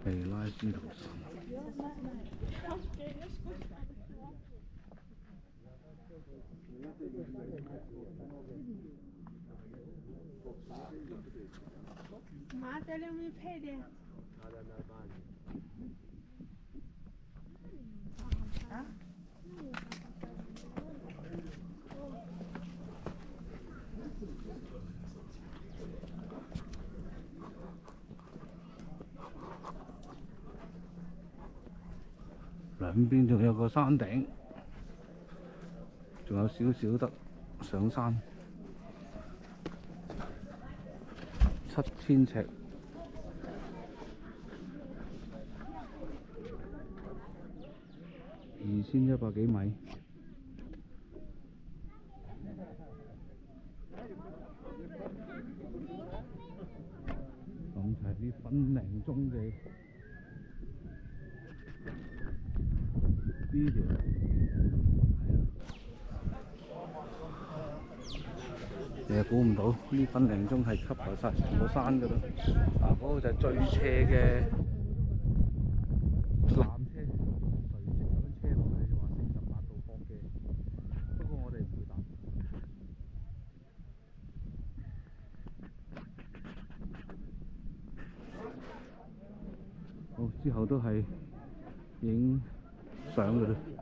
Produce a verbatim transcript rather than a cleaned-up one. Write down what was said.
尼拉斯圖山。 妈，这里没拍的。啊？兩邊仲有個山頂，仲有少少得上山，七千尺。二千一百幾米，咁就係啲粉嶺中嘅呢條，係啊！你又估唔到呢粉嶺中係吸埋晒成個山㗎啦！啊，嗰、那個就係最斜嘅纜車。車落去話四十八度角嘅，不過我哋唔會搭。好，之後都係影相㗎啦。